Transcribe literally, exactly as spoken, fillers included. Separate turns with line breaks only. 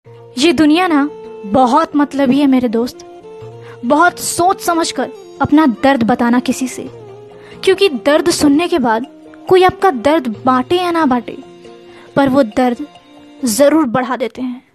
ये दुनिया ना बहुत मतलबी है मेरे दोस्त। बहुत सोच समझ कर अपना दर्द बताना किसी से, क्योंकि दर्द सुनने के बाद कोई आपका दर्द बांटे या ना बांटे, पर वो दर्द ज़रूर बढ़ा देते हैं।